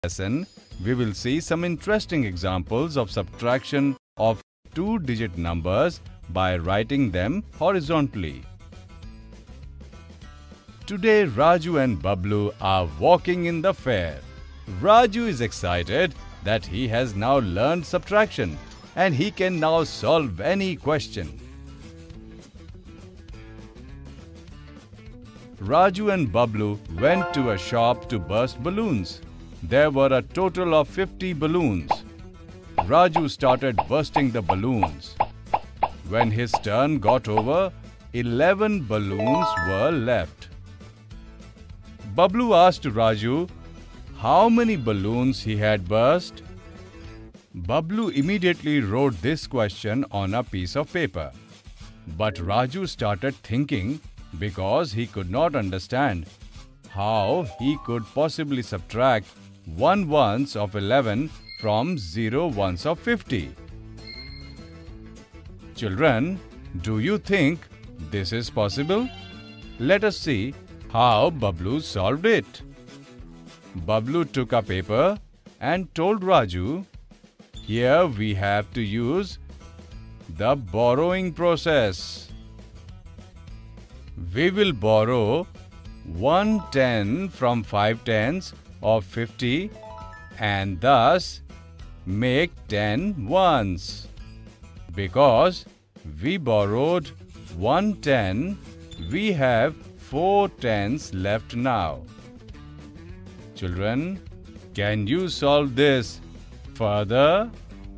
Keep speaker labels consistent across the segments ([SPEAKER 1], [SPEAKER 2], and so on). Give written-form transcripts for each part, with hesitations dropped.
[SPEAKER 1] lesson, we will see some interesting examples of subtraction of two-digit numbers by writing them horizontally. Today, Raju and Bablu are walking in the fair. Raju is excited that he has now learned subtraction and he can now solve any question. Raju and Bablu went to a shop to burst balloons. There were a total of 50 balloons. Raju started bursting the balloons. When his turn got over, 11 balloons were left. Bablu asked Raju how many balloons he had burst. Bablu immediately wrote this question on a piece of paper. But Raju started thinking because he could not understand how he could possibly subtract 1 ones of 11 from 0 ones of 50. Children, do you think this is possible? Let us see how Bablu solved it. Bablu took a paper and told Raju, here we have to use the borrowing process. We will borrow 1 10 from 5 tens of 50 and thus make 10 ones. Because we borrowed 1 10, we have 4 tens left now. Children, can you solve this further?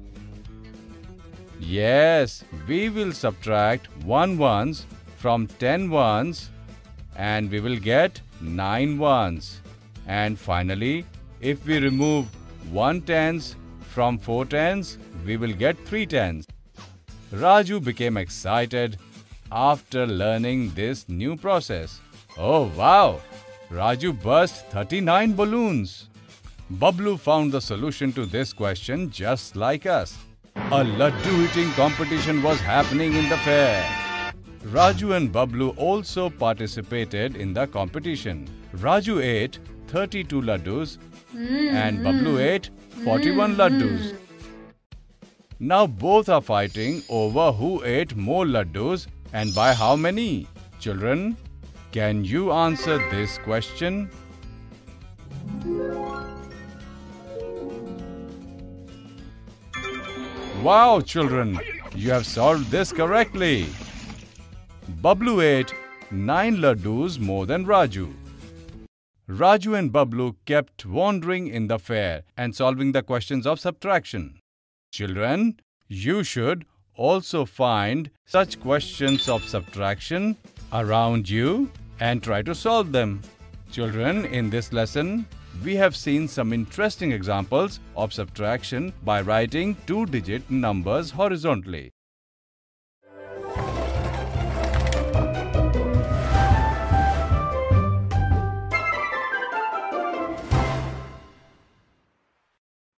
[SPEAKER 1] Yes, we will subtract 1 ones from 10 ones and we will get 9 ones. And finally, if we remove 1 tens from 4 tens, we will get 3 tens. Raju became excited after learning this new process. Oh wow! Raju burst 39 balloons. Bablu found the solution to this question just like us. A laddu eating competition was happening in the fair. Raju and Bablu also participated in the competition. Raju ate 32 laddus and Bablu ate 41 laddus. Now both are fighting over who ate more laddus and by how many. Children, can you answer this question? Wow, children, you have solved this correctly. Bablu ate 9 laddus more than Raju. Raju and Bablu kept wandering in the fair and solving the questions of subtraction. Children, you should also find such questions of subtraction around you and try to solve them. Children, in this lesson, we have seen some interesting examples of subtraction by writing two-digit numbers horizontally.